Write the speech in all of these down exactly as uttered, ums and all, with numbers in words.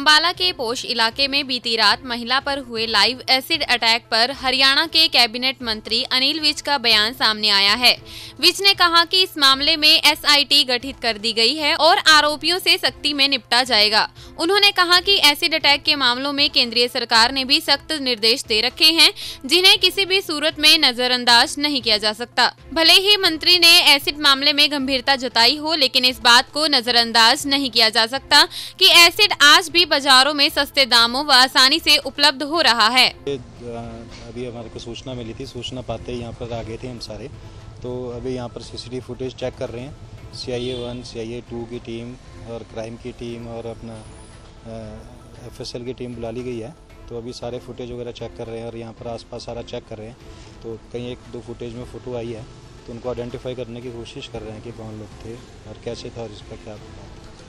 अंबाला के पोश इलाके में बीती रात महिला पर हुए लाइव एसिड अटैक पर हरियाणा के कैबिनेट मंत्री अनिल विज का बयान सामने आया है। विज ने कहा कि इस मामले में एस आई टी गठित कर दी गई है और आरोपियों से सख्ती में निपटा जाएगा। उन्होंने कहा कि एसिड अटैक के मामलों में केंद्रीय सरकार ने भी सख्त निर्देश दे रखे हैं, जिन्हें किसी भी सूरत में नजरअंदाज नहीं किया जा सकता। भले ही मंत्री ने एसिड मामले में गंभीरता जताई हो, लेकिन इस बात को नजरअंदाज नहीं किया जा सकता कि एसिड आज भी बाजारों में सस्ते दामों व आसानी से उपलब्ध हो रहा है। अभी हमारे को सूचना मिली थी, सूचना पाते ही यहाँ पर आ गए थे हम सारे। तो अभी यहाँ पर सीसीटीवी फुटेज चेक कर रहे हैं। C I A one, C I A two की टीम और क्राइम की टीम और अपना एफ एस एल की टीम बुला ली गई है। तो अभी सारे फुटेज वगैरह चेक कर रहे हैं और यहाँ पर आसपास सारा चेक कर रहे हैं। तो कहीं एक दो फुटेज में फ़ोटो आई है, तो उनको आइडेंटिफाई करने की कोशिश कर रहे हैं कि कौन लोग थे और कैसे था और इसका क्या था।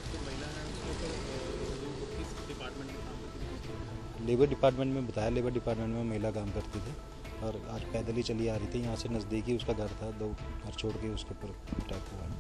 लेबर डिपार्टमेंट में बताया, लेबर डिपार्टमेंट में महिला काम करती थी और आज पैदल ही चली आ रही थी। यहाँ से नज़दीक ही उसका घर था, दो घर छोड़ के उसके ऊपर अटैक हुआ।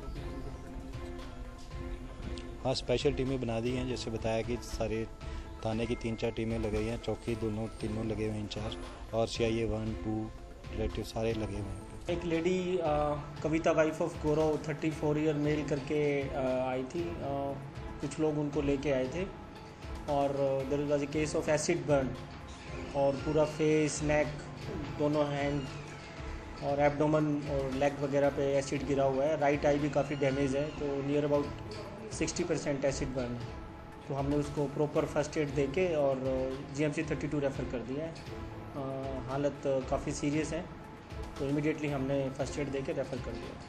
हाँ, स्पेशल टीमें बना दी हैं, जैसे बताया कि सारे थाने की तीन चार टीमें लगी हैं, चौकी दोनों तीनों लगे हुए हैं इंचार्ज, और C I A one two relative सारे लगे हुए हैं। एक lady Kavita wife of Gaurav thirty four year male करके आ, आई थी। आ, कुछ लोग उनको लेके आए थे और there was a case of acid burn और पूरा फेस, नेक, दोनों हैंड और एब्डोमन और लेग वगैरह पे एसिड गिरा हुआ है। राइट आई भी काफ़ी डैमेज है, तो near about sixty percent acid burn है। तो हमने उसको प्रॉपर फर्स्ट एड देके और G M C thirty two refer कर दिया है। आ, हालत काफ़ी सीरियस है, तो इमीडिएटली हमने फर्स्ट एड देके रेफ़र कर दिया।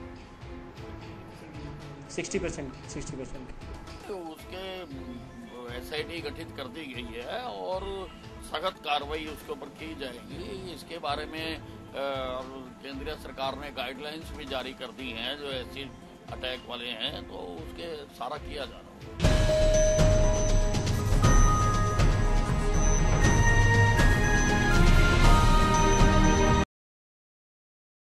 सिक्सटी परसेंट सिक्सटी परसेंट तो उसके एस आई टी गठित कर दी गई है और सख्त कार्रवाई उसके ऊपर की जाएगी। इसके बारे में केंद्रीय सरकार ने गाइडलाइंस भी जारी कर दी हैं जो एसिड अटैक वाले हैं, तो उसके सारा किया जा रहा है।